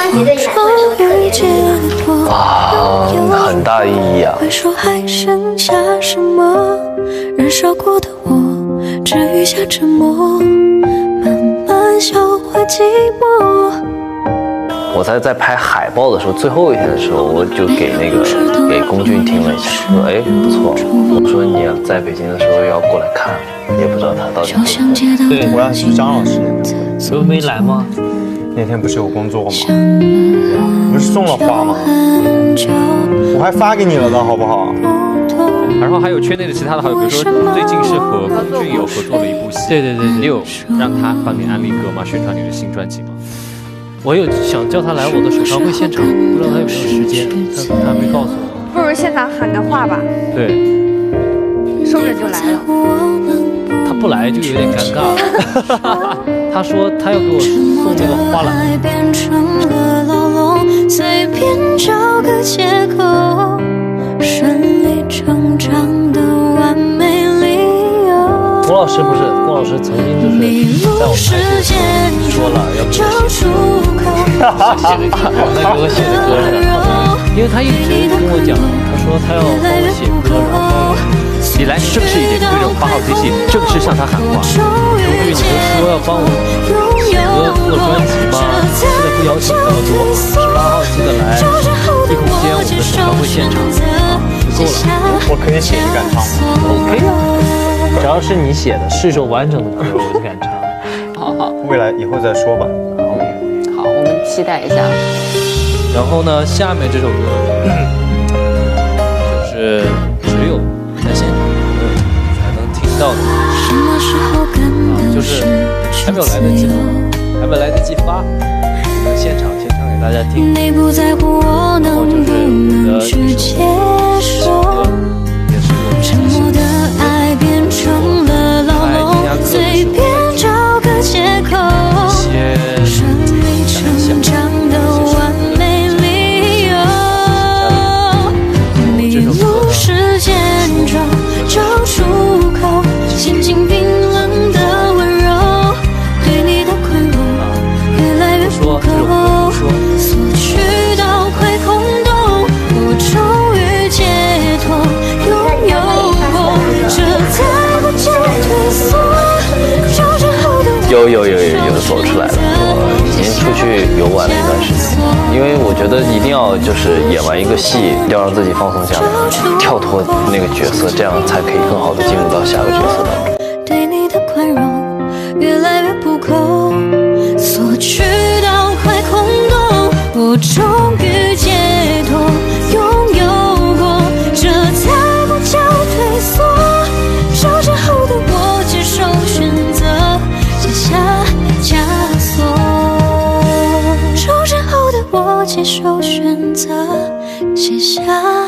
哇，很大意义啊！ 回首还剩下什么？燃烧过的我，只余下沉默，慢慢销毁寂寞。 我在拍海报的时候，最后一天的时候，我就给龚俊听了一下，说哎不错。我说你在北京的时候要过来看，也不知道他到底会不会。 对，我要是张老师那边， 所以没来吗？ 那天不是有工作吗？不是送了花吗？我还发给你了的好不好？ 然后还有圈内的其他的好友，比如说最近是和龚俊有合作的一部戏， 对， 你有让他帮你安利歌吗？宣传你的新专辑吗？ 我有想叫他来我的首唱会现场，不知道他有没有时间，他还没告诉我。 不如现场喊个话吧。 对， 收着就来了。 他不来就有点尴尬了。他说他要给我送那个花篮。 随便找个借口，顺理成章的完美理由。 龚老师不是，龚老师曾经就是在我们拍摄的时候说了要给我写歌，因为他一直跟我讲，他说他要帮我写歌，然后你来正式一点，对着8号机器正式向他喊话。 因为你们说要帮我写歌做专辑嘛，现在不邀请那么多，18号记得来一空间我们的首唱会现场啊，就够了。 我可以写，你敢唱吗？ OK 啊，只要是你写的，是一首完整的歌，我就敢唱。 好， 未来以后再说吧。 好，我们期待一下。 然后呢，下面这首歌就是只有在现场才能听到的，就是还没有来得及，还没来得及发，我们现场先唱给大家听。 你不在乎我能不能去接受，沉默的爱变成了牢笼，随便找个借口，顺理成章的完美理由。迷路时间中找出口，心境冰冷的温柔，对你的宽容越来越不够，索取到快空洞，我终于解脱，拥有过，这才不叫退缩。找着后的有走出来了。我已经出去游玩了一段时间，因为我觉得一定要就是演完一个戏，要让自己放松下来，跳脱那个角色，这样才可以更好的进入到下个角色当中。 对你的宽容越来越不够，索取到快空洞，我终于解脱，拥有过，这才不叫退缩。收着后的我接受选择，卸下枷锁。收着后的我接受选择，卸下。